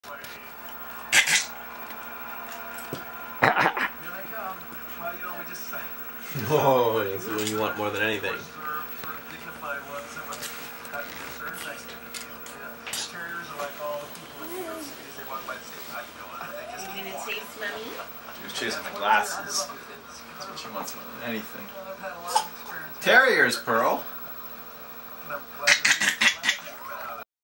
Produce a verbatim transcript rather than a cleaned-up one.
Oh, it's when you want more than anything. You gonna taste mommy? She was chasing the glasses. That's what she wants more than anything. Terriers, Pearl.